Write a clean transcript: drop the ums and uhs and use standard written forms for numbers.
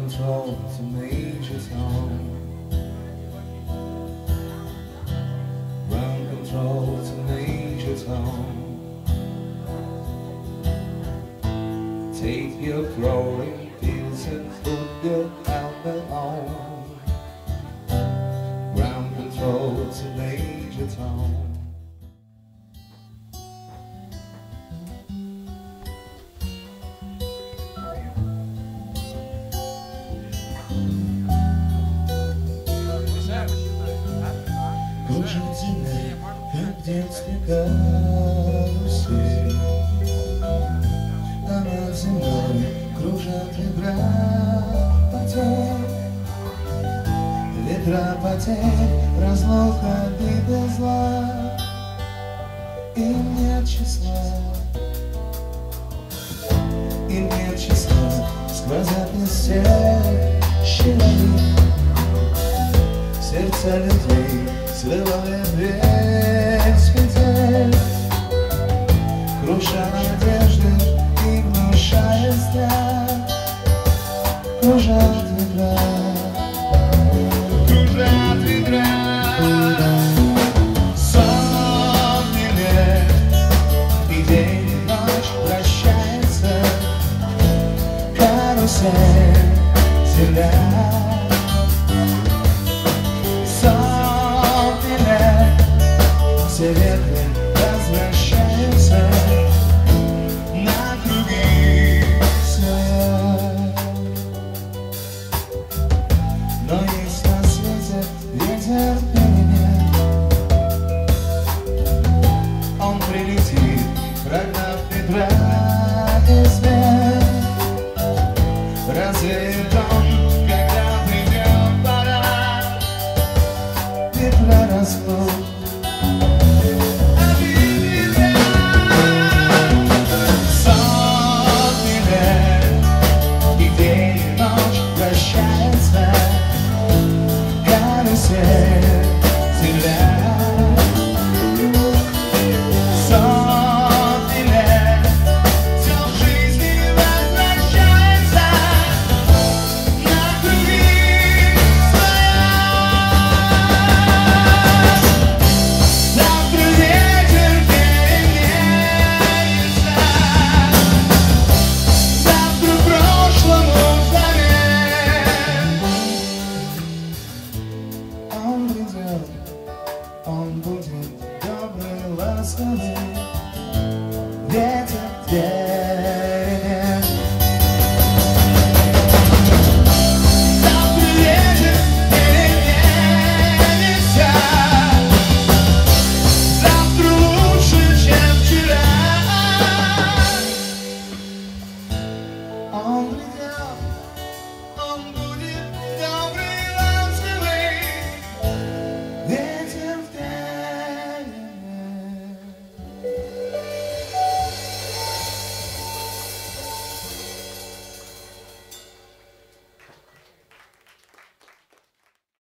control to major tone. Ground control to major tone. Take your growing pills and put your helmet on. Ground control to major tone. Кружительная, как в детстве карусель, а над землей кружат ветра потерь. Ветра потерь, разлука и без зла, им нет числа, им нет числа, сквозят из всех щелей сердца людей. Срывая весь петель, круша надежды и внушая страх, кружат ветра, кружат ветра. Сотни лет, и день, и ночь прощается, карусель, земля. Все ветры возвращаются на круги своя. Но есть на свете ветер перемен. Он прилетит, прогнав ветра измен. Развеет он, когда придет пора. Ветра растут. Он будет добрый, ласковый, ветер перемен. Завтра ветер переменится, завтра лучше, чем вчера. Он придет.